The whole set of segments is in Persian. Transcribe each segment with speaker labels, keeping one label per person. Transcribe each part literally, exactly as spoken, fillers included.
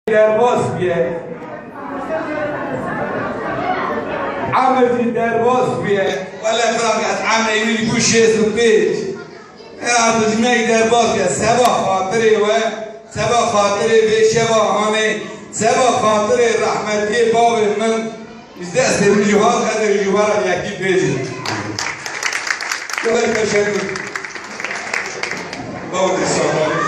Speaker 1: درباز بیه عمل درباز بیه ولی فرامت عمل ایوی گوشه سپیج عمل جمعی درباز بیه سبا خاطره و سبا خاطره به شبا همه سبا خاطره رحمتی باب من از دست رجوها قدر رجوها را یکی بیزید خیلی تشکر باب دستان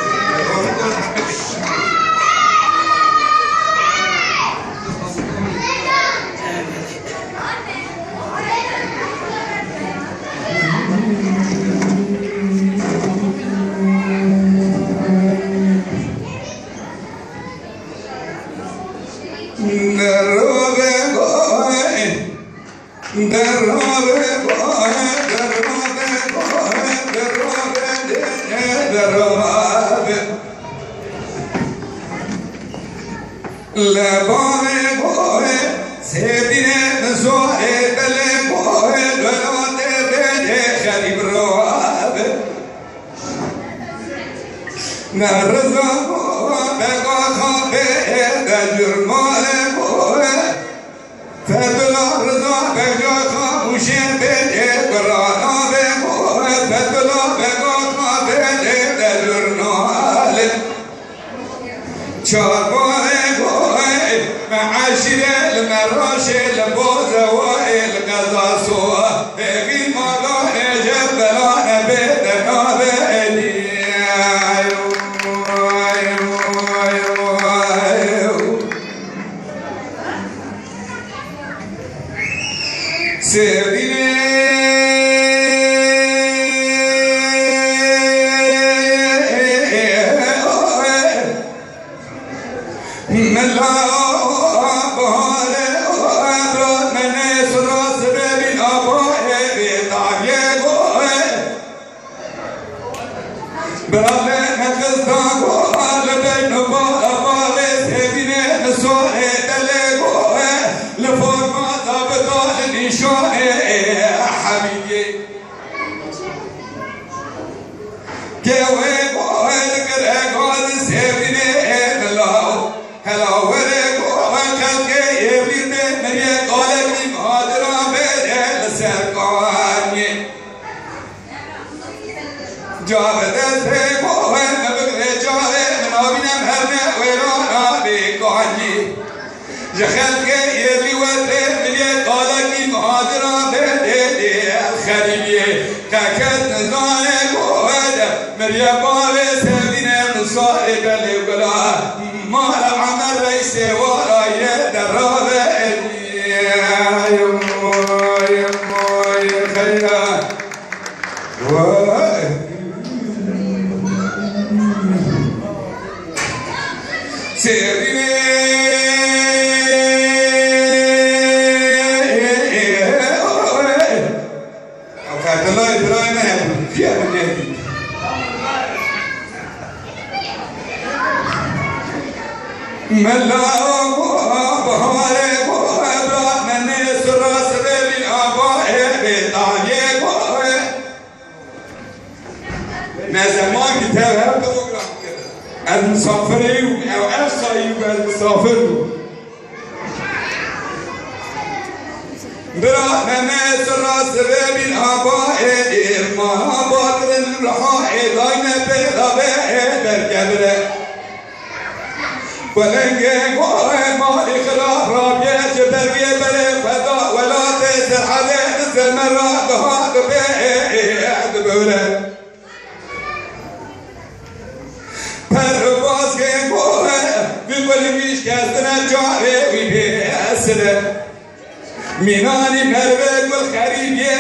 Speaker 2: مینانی مروه گل خریبیه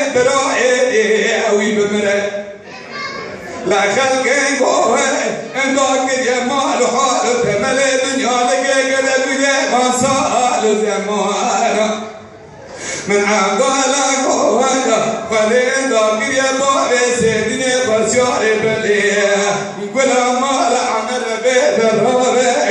Speaker 2: برای اوی بمره لخلق گوه انداک جمال و حال تمل دنیا لگه گده بگه خانسال زمان من عقالا گوه خلی انداک جمال سیدین خسیار بلیه گل مال عمل بیت رابع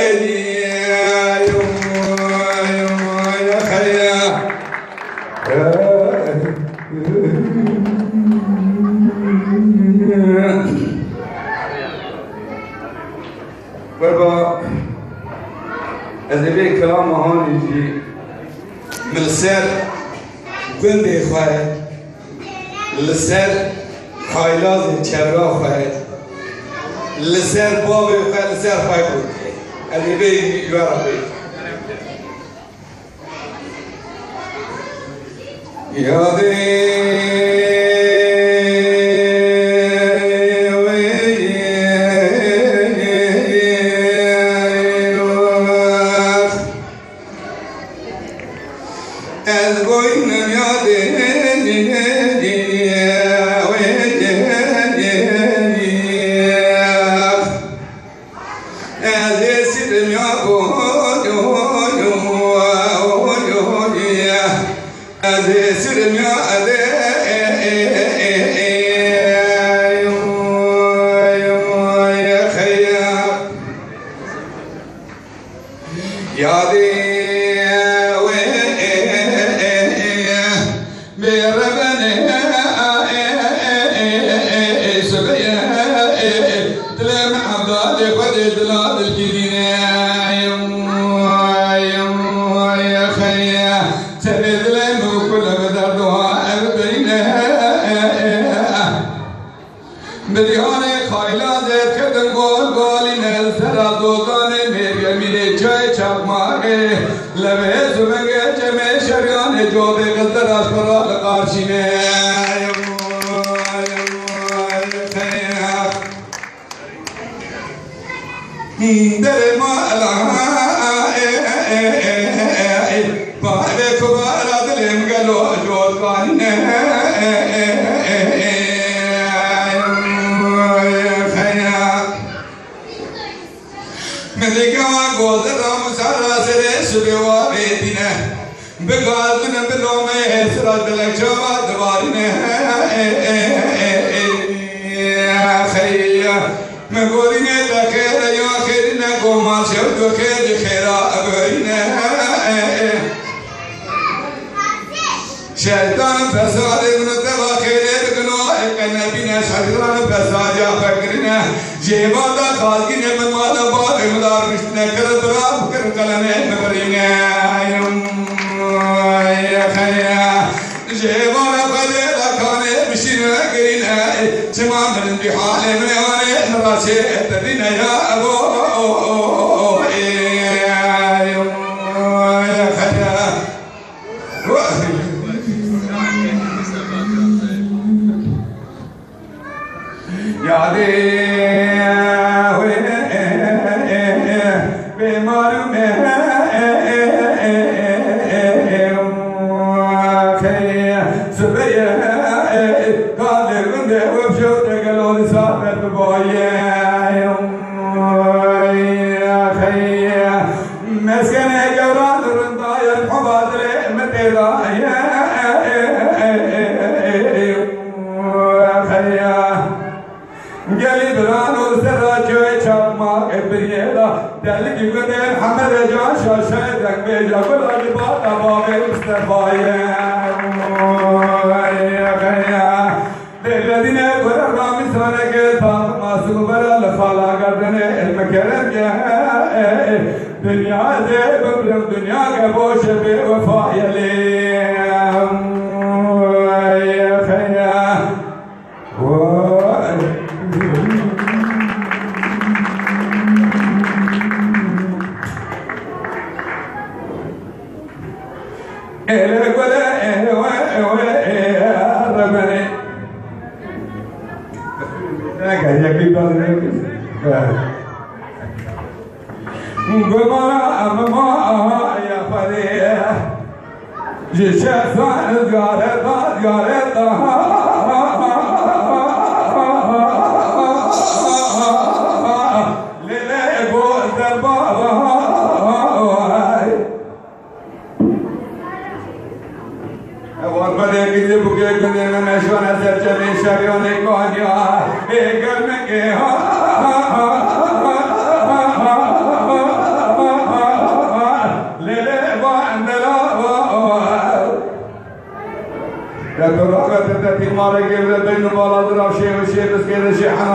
Speaker 1: از بی کلام مهانی جی ملسر گنده خواهد لسر خایلاز چبرا خواهد لسر بابی خواهد لسر خواهد بود از بی یورا بی یادی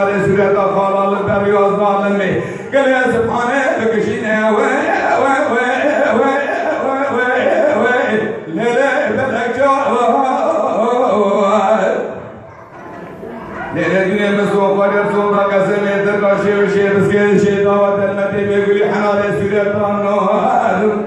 Speaker 2: قال يا سبحانه لك شينا وين وين وين نوالو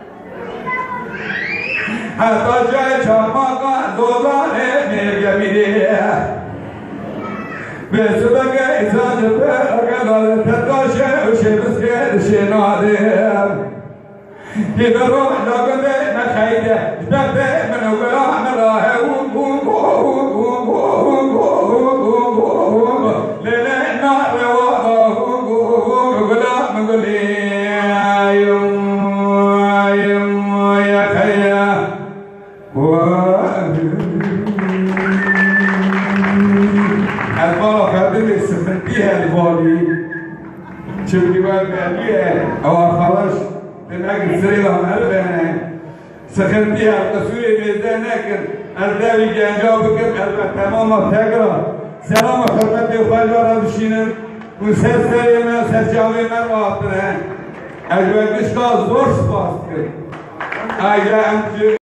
Speaker 2: حتی جای چماقان دوزانه میگه میره به سبک ایزاد پر اگل تداشه و شبسکر شناده که درو لگنده نخیده جبه منو برام راه و و و و و و لیله نار و و و گلام گلیم یا خیا البارا خدمه سفنتیه الباری چونی باید بیه او خلاص تناقل سريرة هالبنا سخنتيها القصوية بيزانك الداوي كان جاوبك تماما تقرا سلام حرمتي وخالي بشينا وسلسلي ما سجاوي ما واطرها أجواء قشطة زور سباسك أجا أمجي